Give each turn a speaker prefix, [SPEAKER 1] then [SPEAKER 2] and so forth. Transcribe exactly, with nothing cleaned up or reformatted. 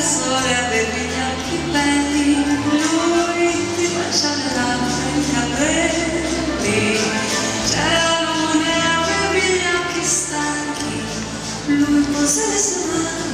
[SPEAKER 1] sole avevi gli occhi belli, lui ti baciava le labbra e i capelli. C'era la luna e avevi gli occhi stanchi, lui posava le sue mani